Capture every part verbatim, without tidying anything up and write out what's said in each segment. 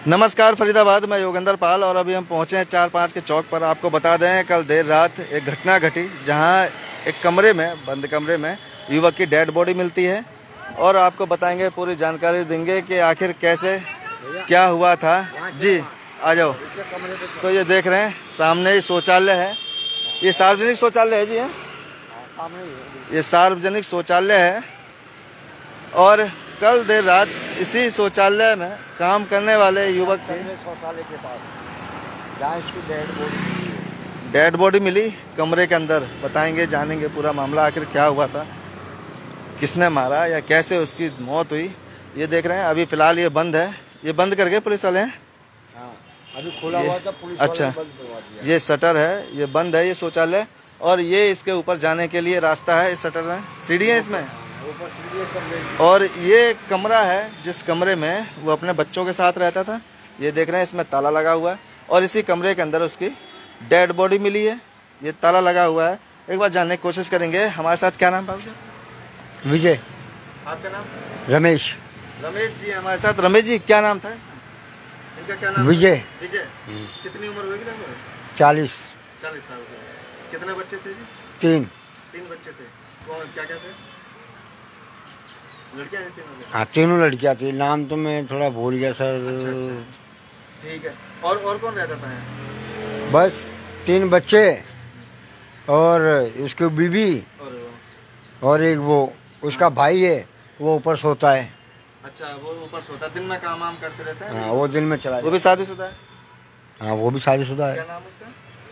नमस्कार फरीदाबाद, मैं योगेंद्र पाल और अभी हम पहुंचे हैं चार पाँच के चौक पर। आपको बता दें, कल देर रात एक घटना घटी जहां एक कमरे में, बंद कमरे में युवक की डेड बॉडी मिलती है और आपको बताएंगे, पूरी जानकारी देंगे कि आखिर कैसे क्या हुआ था। जी आ जाओ। तो ये देख रहे हैं सामने ही शौचालय है, ये सार्वजनिक शौचालय है जी, है ये सार्वजनिक शौचालय है। और कल देर रात इसी शौचालय में काम करने वाले युवक के शौचालय के पास जहाँ इसकी डेड बॉडी डेड बॉडी मिली कमरे के अंदर। बताएंगे, जानेंगे पूरा मामला, आखिर क्या हुआ था, किसने मारा या कैसे उसकी मौत हुई। ये देख रहे हैं अभी फिलहाल ये बंद है, ये बंद करके पुलिस वाले हैं। हाँ, अभी खुला हुआ था, पुलिस अच्छा, वाले बंद करवा दिया। ये शटर है, ये बंद है ये शौचालय, और ये इसके ऊपर जाने के लिए रास्ता है। इस शटर में सीढ़ी है इसमें, और ये कमरा है जिस कमरे में वो अपने बच्चों के साथ रहता था। ये देख रहे हैं इसमें ताला लगा हुआ है और इसी कमरे के अंदर उसकी डेड बॉडी मिली है। ये ताला लगा हुआ है। एक बार जानने की कोशिश करेंगे। हमारे साथ क्या नाम है? विजय। आपका नाम? रमेश। रमेश जी हमारे साथ। रमेश जी, क्या नाम था इनका? क्या नाम? विजय। विजय। कितनी उम्र होगी? चालीस। चालीस साल के। कितने बच्चे थे जी? तीन। तीन बच्चे थे। कौन, क्या क्या थे? लड़कियां थी? हाँ, तीनों लड़कियां थी। नाम तो मैं थोड़ा भूल गया सर। अच्छा, अच्छा। ठीक है। और और कौन रहता था यहाँ? बस तीन बच्चे और उसकी बीवी और, और एक वो उसका भाई है, वो ऊपर सोता है। अच्छा, वो ऊपर सोता, दिन में काम वाम करते रहता है? हाँ, वो दिन में चला। वो भी शादीशुदा है? हाँ, वो भी शादीशुदा है। क्या नाम उसका?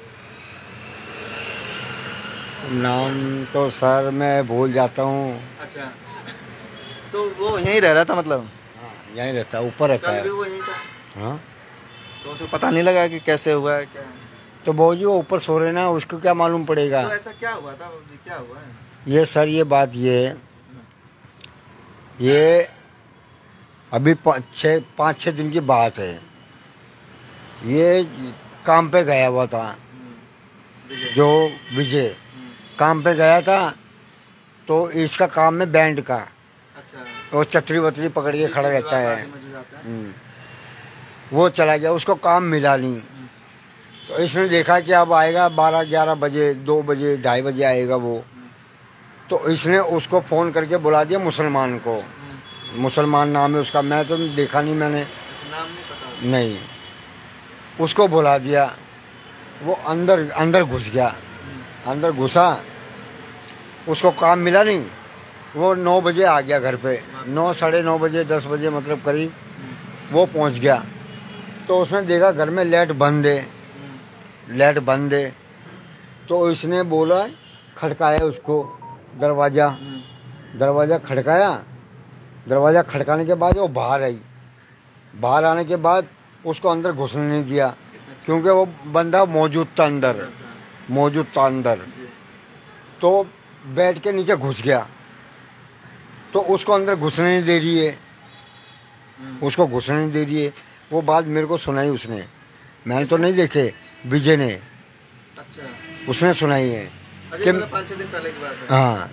नाम तो सर मैं भूल जाता हूँ। अच्छा, तो वो यहीं रह रहा था मतलब? हाँ, यहीं रहता है, ऊपर रहता कल भी है। वो यहीं था? हाँ, तो उसे पता नहीं लगा कि कैसे हुआ है क्या? तो बाबू जी वो ऊपर सो रहे ना, उसको क्या मालूम पड़ेगा। तो ऐसा क्या हुआ था बाबू जी, क्या हुआ है? ये सर ये बात ये ये अभी छः पाँच छः दिन की बात है। ये काम पे गया हुआ था, जो विजय काम पे गया था, तो इसका काम है बैंड का। अच्छा। वो छतरी वतरी पकड़ के खड़ा रहता है। वो चला गया, उसको काम मिला नहीं। तो इसने देखा कि अब आएगा बारह ग्यारह बजे, दो बजे, ढाई बजे आएगा वो। तो इसने उसको फ़ोन करके बुला दिया मुसलमान को। मुसलमान नाम है उसका, मैं तो देखा नहीं, मैंने नाम नहीं पता। नहीं, उसको बुला दिया। वो अंदर अंदर घुस गया। अंदर घुसा, उसको काम मिला नहीं। वो नौ बजे आ गया घर पे, नौ साढ़े नौ बजे दस बजे मतलब करीब वो पहुंच गया। तो उसने देखा घर में लाइट बंद है, लाइट बंद है। तो इसने बोला, खड़काया उसको दरवाज़ा, दरवाज़ा खड़काया। दरवाज़ा खड़काने के बाद वो बाहर आई। बाहर आने के बाद उसको अंदर घुसने नहीं दिया, क्योंकि वो बंदा मौजूद था अंदर, मौजूद था अंदर। तो बेड के नीचे घुस गया, तो उसको अंदर घुसने नहीं दे रही है, उसको घुसने नहीं दे रही है। वो बात मेरे को सुनाई उसने, मैंने तो नहीं देखे, विजय ने। अच्छा, उसने सुनाई है कि मतलब पाँच छह दिन पहले की बात है। हाँ,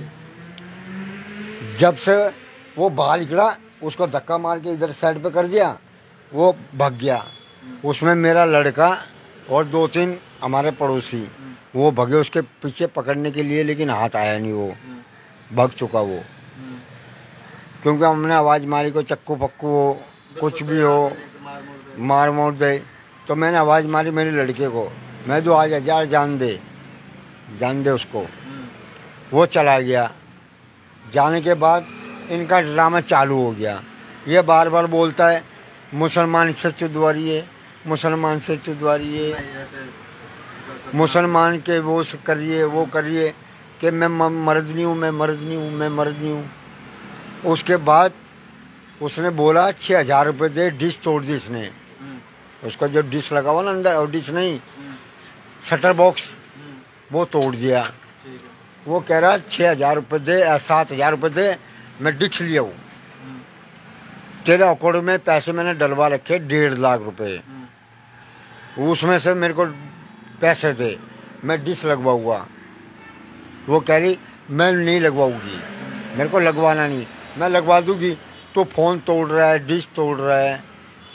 जब से वो बाहर निकला, उसको धक्का मार के इधर साइड पे कर दिया, वो भाग गया। उसमें मेरा लड़का और दो तीन हमारे पड़ोसी वो भगे उसके पीछे पकड़ने के लिए, लेकिन हाथ आया नहीं, वो भाग चुका वो। क्योंकि हमने आवाज़ मारी को चक्कू पक्कू हो, कुछ भी हो, मार मोड़ दे। तो मैंने आवाज़ मारी मेरे लड़के को, मैं तो आ जा, जा जान दे, जान दे उसको। वो चला गया। जाने के बाद इनका ड्रामा चालू हो गया। ये बार बार बोलता है, मुसलमान से चुदवारी है, मुसलमान से चुदवारी है, मुसलमान के वो करिए, वो करिए, कि मैं मर्द नहीं हूँ, मैं मर्द नहीं हूँ, मैं मर्द नहीं हूँ। उसके बाद उसने बोला छः हज़ार रुपये दे, डिश तोड़ दी इसने। उसका जो डिश लगा हुआ ना अंदर, और डिश नहीं, शटर बॉक्स, वो तोड़ दिया। वो कह रहा छः हज़ार रुपये दे, सात हज़ार रुपये दे, मैं डिश लिया हूँ। तेरे अकाउंट में पैसे मैंने डलवा रखे डेढ़ लाख रुपए, उसमें से मेरे को पैसे दे, मैं डिश लगवाऊँगा। वो कह रही मैं नहीं लगवाऊँगी, मेरे को लगवाना नहीं, मैं लगवा दूँगी। तो फ़ोन तोड़ रहा है, डिश तोड़ रहा है।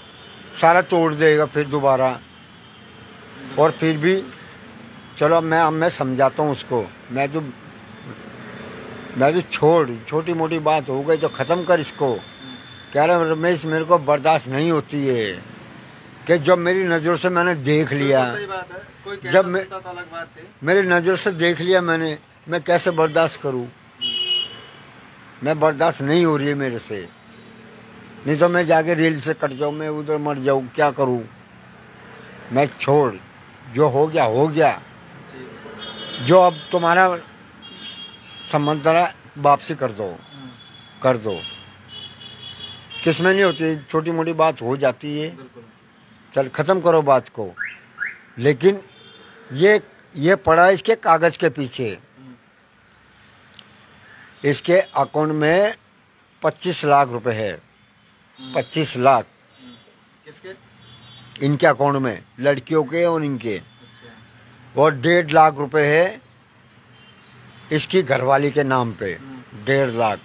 सारा तोड़ देगा फिर दोबारा। और फिर भी चलो मैं अब मैं समझाता हूँ उसको, मैं तो मैं तो छोड़, छोटी मोटी बात हो गई तो ख़त्म कर इसको। कह रहा रमेश मेरे को बर्दाश्त नहीं होती है कि जब मेरी नज़रों से मैंने देख लिया, सही बात है, कोई जब मैं तो अलग बात थी। मेरी नज़र से देख लिया मैंने, मैं कैसे बर्दाश्त करूं? मैं बर्दाश्त नहीं हो रही है मेरे से, नहीं तो मैं जाके रेल से कट जाऊं, मैं उधर मर जाऊं, क्या करूं? मैं छोड़, जो हो गया हो गया, जो अब तुम्हारा संबंध था वापसी कर दो, कर दो। किसमें नहीं होती, छोटी मोटी बात हो जाती है, चल ख़त्म करो बात को। लेकिन ये ये पड़ा इसके कागज के पीछे, इसके अकाउंट में पच्चीस लाख रुपए है, पच्चीस लाख किसके? इनके अकाउंट में, लड़कियों के और इनके। और डेढ़ लाख रुपए है इसकी घरवाली के नाम पे, डेढ़ लाख।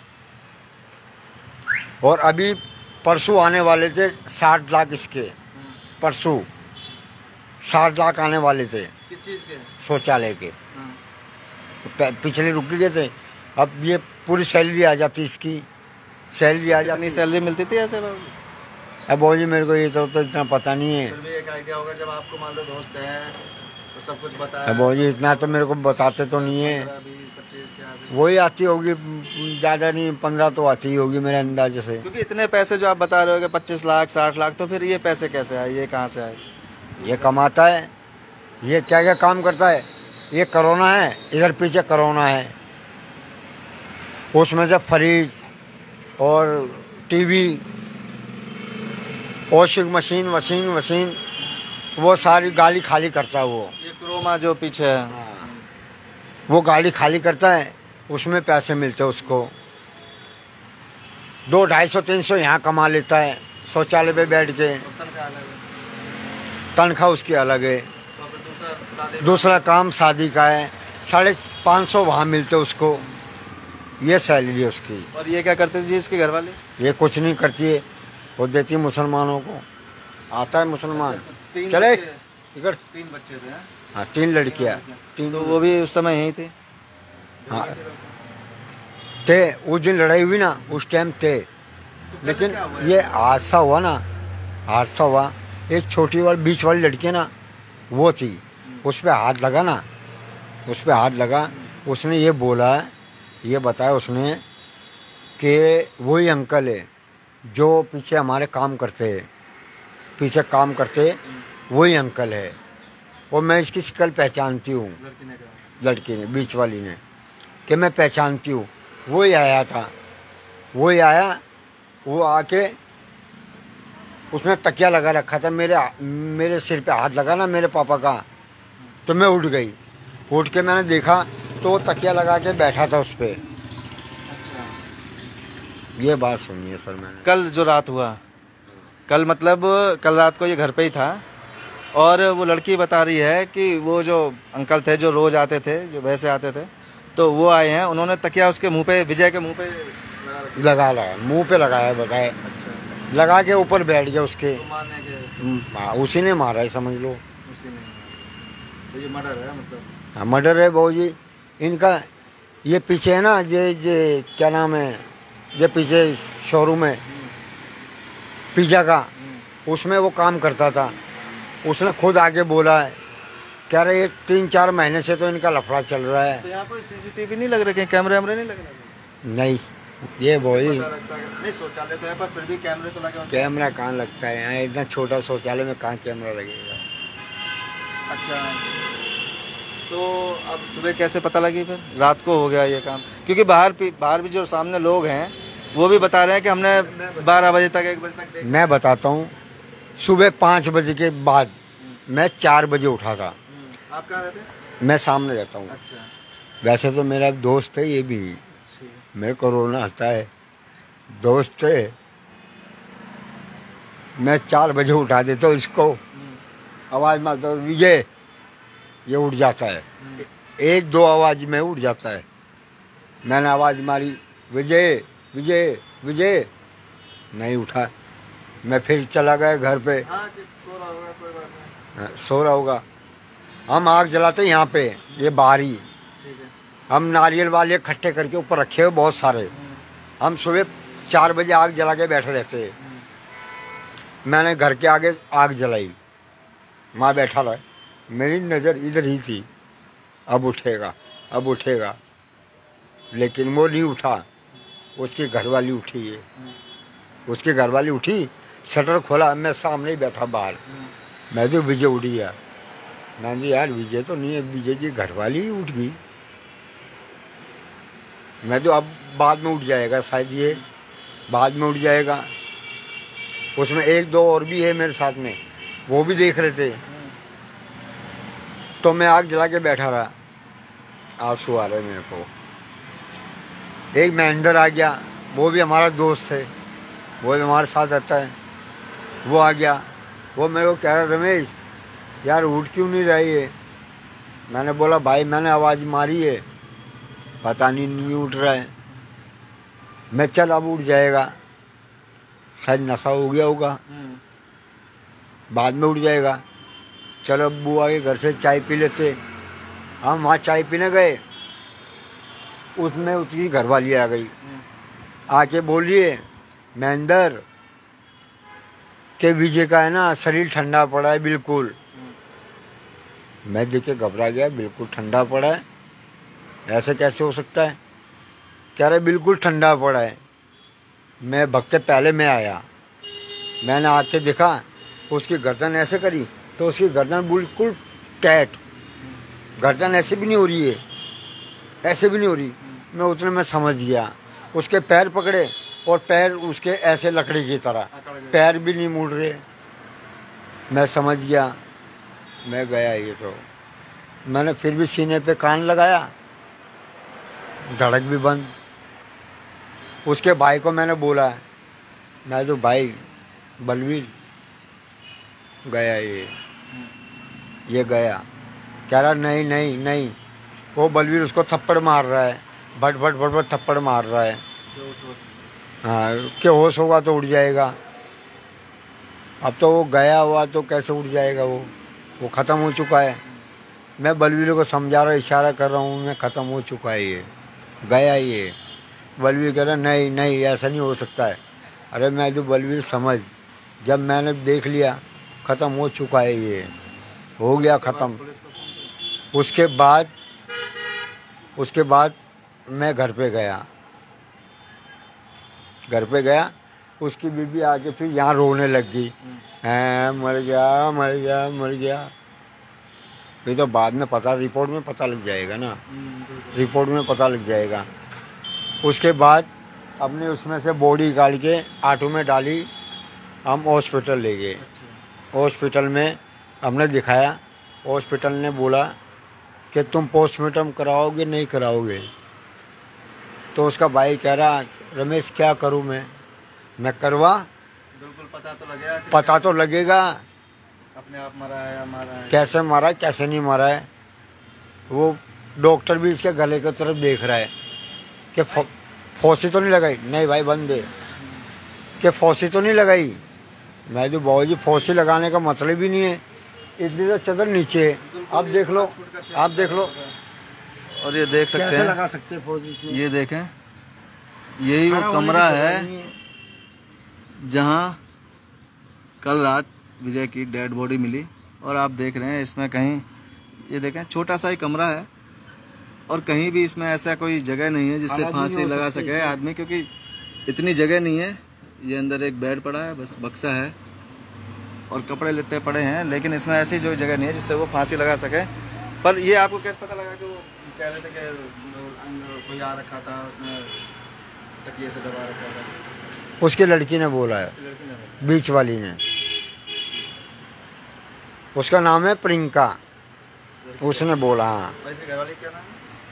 और अभी परसों आने वाले थे साठ लाख इसके, परसों साठ लाख आने वाले थे। किस चीज के? शौचालय के। पिछले रुक गए थे, अब ये पूरी सैलरी आ जाती, इसकी सैलरी आ जाती। सैलरी मिलती थी ऐसे? अब बोल जी मेरे को ये तो, तो इतना पता नहीं है। फिर भी एक आइडिया होगा, जब आपको मान लो दोस्त है तो सब कुछ बताया। अब बोल जी इतना तो मेरे को बताते तो नहीं है, वही आती होगी, ज़्यादा नहीं, पंद्रह तो आती ही होगी मेरे अंदाजे से। क्योंकि इतने पैसे जो आप बता रहे हो पच्चीस लाख साठ लाख, तो फिर ये पैसे कैसे आए, ये कहाँ से आए? ये कमाता है, ये क्या क्या काम करता है। ये कोरोना है, इधर पीछे कोरोना है, उसमें से फ्रिज और TV, washing machine machine machine वो सारी गाड़ी खाली करता है। वो ये क्रोमा जो पीछे है, वो गाड़ी खाली करता है, उसमें पैसे मिलते हैं उसको। दो ढाई सौ तीन सौ यहाँ कमा लेता है शौचालय पे बैठ के, तनख्वाह उसकी अलग है। दूसरा काम शादी का है, साढ़े पाँच सौ वहाँ मिलते उसको, ये सैलरी है उसकी। और ये क्या करते थे जी इसके घर वाले? ये कुछ नहीं करती है, वो देती मुसलमानों को। आता है मुसलमान, तीन चले बच्चे- इधर। तीन बच्चे थे? हाँ तीन लड़कियाँ, तीन। तो वो भी उस समय यही थे? हाँ थे, उस दिन लड़ाई हुई ना उस टाइम थे। लेकिन ये हादसा हुआ ना, हादसा हुआ, एक छोटी वाली बीच वाली लड़की ना वो थी, उस पर हाथ लगा ना, उस पर हाथ लगा। उसने ये बोला, ये बताया उसने कि वही अंकल है जो पीछे हमारे काम करते हैं, पीछे काम करते वही अंकल है। और मैं इसकी शक्ल पहचानती हूँ, लड़की ने, बीच वाली ने, कि मैं पहचानती हूँ। वही आया था, वही आया, वो आके उसने तकिया लगा रखा था, मेरे मेरे सिर पे हाथ लगा ना मेरे पापा का, तो मैं उठ गई। उठ के मैंने देखा तो वो तकिया लगा के बैठा था उस पर। अच्छा। ये बात सुनिए सर मैंने। कल जो रात हुआ, कल मतलब कल रात को ये घर पे ही था, और वो लड़की बता रही है कि वो जो अंकल थे जो रोज आते थे, जो वैसे आते थे, तो वो आए हैं, उन्होंने तकिया उसके मुंह पे, विजय के मुंह पे लगा लगा मुंह पे लगाया, बताए। अच्छा। लगा के ऊपर बैठ गया उसके। तो मारने के? हाँ, उसी ने मारा है समझ लो। उसी ने? तो ये मर्डर है मतलब? हाँ मर्डर है बहू जी इनका। ये पीछे है ना, ये ये क्या नाम है, ये पीछे शोरूम है पिज्जा का, उसमें वो काम करता था। उसने खुद आके बोला है, कह रहे ये तीन चार महीने से तो इनका लफड़ा चल रहा है। तो यहाँ कोई सीसीटीवी नहीं लग रहे, कैमरे वैमरे नहीं लग रहे? नहीं, ये वही नहीं, शौचालय तो है पर फिर भी कैमरे तो लगे होंगे। कैमरा कहाँ लगता है यहाँ, इतना छोटा शौचालय में कहाँ कैमरा लगेगा। अच्छा, तो अब सुबह कैसे पता लगी फिर? रात को हो गया ये काम, क्योंकि बाहर बाहर भी जो सामने लोग हैं वो भी बता रहे हैं कि हमने बारह बजे तक एक बजे तक देखा। मैं बताता हूँ, सुबह पाँच बजे के बाद मैं चार बजे उठा था। आप कहाँ रहते हैं? मैं सामने रहता हूँ। अच्छा। वैसे तो मेरा दोस्त है ये भी, मेरे कोरोना आता है, दोस्त है। मैं चार बजे उठा देता हूँ इसको, आवाज़ मारता हूँ विजय, ये उठ जाता है। एक दो आवाज़ में उठ जाता है। मैंने आवाज़ मारी विजय विजय विजय, नहीं उठा। मैं फिर चला गया घर पे। हाँ, कि सो रहा होगा, कोई बात नहीं। हाँ, सो रहा होगा। हम आग जलाते यहाँ पे, ये बाहरी। ठीक है। हम नारियल वाले इकट्ठे करके ऊपर रखे हुए बहुत सारे। हम सुबह चार बजे आग जला के बैठे रहते। मैंने घर के आगे आग जलाई, माँ बैठा रहा, मेरी नज़र इधर ही थी, अब उठेगा अब उठेगा, लेकिन वो नहीं उठा। उसकी घरवाली उठी है, उसकी घरवाली उठी, शटर खोला, मैं सामने ही बैठा बाहर। मैं तो विजय उठ गया। मैंने यार विजय तो नहीं है, विजय की घरवाली ही उठ गई। मैं तो अब बाद में उठ जाएगा, शायद ये बाद में उठ जाएगा। उसमें एक दो और भी है मेरे साथ में, वो भी देख रहे थे। तो मैं आग जला के बैठा रहा, आंसू आ रहे मेरे को। एक महेंद्र आ गया, वो भी हमारा दोस्त है, वो भी हमारे साथ रहता है। वो आ गया, वो मेरे को कह रहा, रमेश यार उठ क्यों नहीं रही है? मैंने बोला भाई मैंने आवाज़ मारी है, पता नहीं नहीं उठ रहा है। मैं चल अब उठ जाएगा, शायद नशा हो गया होगा, बाद में उठ जाएगा। चलो बुआ के घर से चाय पी लेते। हम वहाँ चाय पीने गए, उसमें उसकी घरवाली आ गई, आके बोलिए महेंद्र के विजय का है ना शरीर ठंडा पड़ा है बिल्कुल। मैं देख के घबरा गया, बिल्कुल ठंडा पड़ा है, ऐसे कैसे हो सकता है? कह रहे बिल्कुल ठंडा पड़ा है। मैं भग के पहले मैं आया, मैंने आके देखा, उसकी गर्दन ऐसे करी तो उसकी गर्दन बिल्कुल टाइट, गर्दन ऐसे भी नहीं हो रही है, ऐसे भी नहीं हो रही। मैं उतने में समझ गया। उसके पैर पकड़े और पैर उसके ऐसे लकड़ी की तरह, पैर भी नहीं मुड़ रहे। मैं समझ गया, मैं गया। ये तो मैंने फिर भी सीने पे कान लगाया, धड़क भी बंद। उसके भाई को मैंने बोला, मैं तो भाई बलवीर गया, ये ये गया। कह रहा नहीं नहीं नहीं, वो बलवीर उसको थप्पड़ मार रहा है, भट भट भट भट थप्पड़ मार रहा है। हाँ कि होश होगा तो उड़ जाएगा। अब तो वो गया हुआ तो कैसे उड़ जाएगा, वो वो ख़त्म हो चुका है। मैं बलवीर को समझा रहा, इशारा कर रहा हूँ, मैं ख़त्म हो चुका है, ये गया ये। बलवीर कह रहा नहीं नहीं ऐसा नहीं हो सकता है। अरे मैं जो बलवीर समझ, जब मैंने देख लिया ख़त्म हो चुका है, ये हो गया ख़त्म। उसके बाद उसके बाद मैं घर पे गया, घर पे गया, उसकी बीवी आके फिर यहाँ रोने लग गई, हैं मर गया मर गया मर गया। ये तो बाद में पता, रिपोर्ट में पता लग जाएगा ना, रिपोर्ट में पता लग जाएगा। उसके बाद अपने उसमें से बॉडी निकाल के ऑटो में डाली, हम हॉस्पिटल ले गए। हॉस्पिटल में हमने दिखाया, हॉस्पिटल ने बोला कि तुम पोस्टमार्टम कराओगे नहीं कराओगे? तो उसका भाई कह रहा, रमेश क्या करूं मैं मैं करवा, बिल्कुल पता तो लगेगा, पता तो लगेगा अपने आप मरा है या मारा है, कैसे मारा है कैसे नहीं मारा है। वो डॉक्टर भी इसके गले की तरफ देख रहा है कि फांसी तो नहीं लगाई। नहीं भाई बंद दे, कि फांसी तो नहीं लगाई। मैं जो बाबू जी फांसी लगाने का मतलब ही नहीं है, इतनी तो चदर नीचे है, आप देख लो, आप देख लो। और ये देख सकते हैं, लगा सकते हैं, ये देखें, यही वो कमरा है जहां कल रात विजय की डेड बॉडी मिली। और आप देख रहे हैं इसमें कहीं, ये देखें छोटा सा ही कमरा है और कहीं भी इसमें ऐसा कोई जगह नहीं है जिससे फांसी लगा सके आदमी, क्योंकि इतनी जगह नहीं है। ये अंदर एक बेड पड़ा है, बस बक्सा है और कपड़े लेते पड़े हैं, लेकिन इसमें ऐसी जो जगह नहीं है जिससे वो फांसी लगा सके। पर ये आपको कैसे पता लगा कि वो कह रहे थे कि कोई आ रखा था, उसने तकिए से दबा रखा था? उसकी लड़की ने बोला है, बीच वाली ने। उसका नाम है प्रियंका, उसने बोला। हाँ, इसके घर वाले क्या नाम है?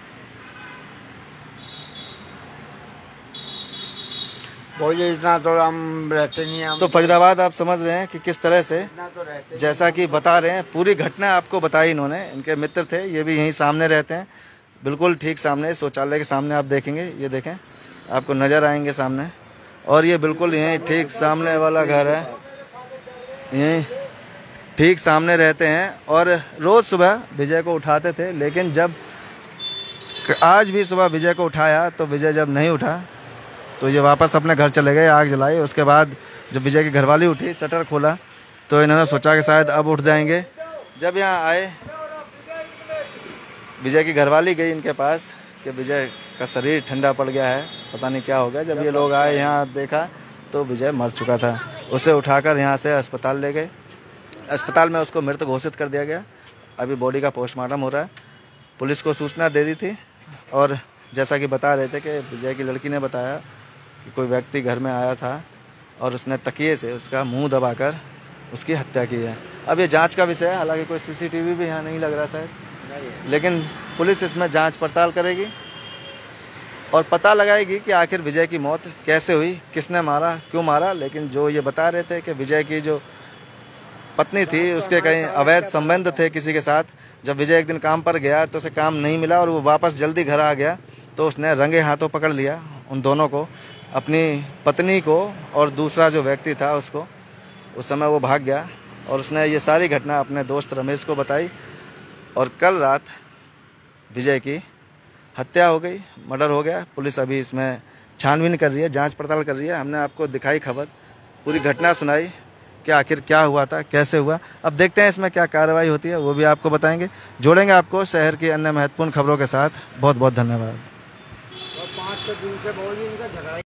बोलिए इतना तो हम रहते नहीं हैं। तो फरीदाबाद आप समझ रहे हैं कि किस तरह से, तो रहते जैसा कि बता रहे हैं, पूरी घटना आपको बताई इन्होंने। इनके मित्र थे, ये भी यहीं सामने रहते हैं, बिल्कुल ठीक सामने, शौचालय के सामने। आप देखेंगे, ये देखें, आपको नज़र आएंगे सामने। और ये बिल्कुल यहीं ठीक सामने वाला घर है। यहीं ठीक सामने रहते हैं और रोज़ सुबह विजय को उठाते थे, लेकिन जब आज भी सुबह विजय को उठाया तो विजय जब नहीं उठा तो ये वापस अपने घर चले गए, आग जलाई। उसके बाद जब विजय की घरवाली उठी, शटर खोला तो इन्होंने सोचा कि शायद अब उठ जाएंगे। जब यहाँ आए, विजय की घरवाली गई इनके पास कि विजय का शरीर ठंडा पड़ गया है, पता नहीं क्या हो गया। जब ये लोग आए यहाँ देखा तो विजय मर चुका था। उसे उठाकर यहाँ से अस्पताल ले गए। अस्पताल में उसको मृत घोषित कर दिया गया। अभी बॉडी का पोस्टमार्टम हो रहा है। पुलिस को सूचना दे दी थी और जैसा कि बता रहे थे कि विजय की लड़की ने बताया कि कोई व्यक्ति घर में आया था और उसने तकिए से उसका मुंह दबाकर उसकी हत्या की है। अब ये जांच का विषय है, हालांकि कोई सीसीटीवी भी यहाँ नहीं लग रहा शायद, लेकिन पुलिस इसमें जांच पड़ताल करेगी और पता लगाएगी कि आखिर विजय की मौत कैसे हुई, किसने मारा, क्यों मारा। लेकिन जो ये बता रहे थे कि विजय की जो पत्नी थी उसके कहीं अवैध संबंध थे किसी के साथ। जब विजय एक दिन काम पर गया तो उसे काम नहीं मिला और वो वापस जल्दी घर आ गया तो उसने रंगे हाथों पकड़ लिया उन दोनों को, अपनी पत्नी को और दूसरा जो व्यक्ति था उसको। उस समय वो भाग गया और उसने ये सारी घटना अपने दोस्त रमेश को बताई और कल रात विजय की हत्या हो गई, मर्डर हो गया। पुलिस अभी इसमें छानबीन कर रही है, जांच पड़ताल कर रही है। हमने आपको दिखाई खबर, पूरी घटना सुनाई कि आखिर क्या हुआ था, कैसे हुआ। अब देखते हैं इसमें क्या कार्रवाई होती है, वो भी आपको बताएंगे। जोड़ेंगे आपको शहर की अन्य महत्वपूर्ण खबरों के साथ। बहुत बहुत धन्यवाद।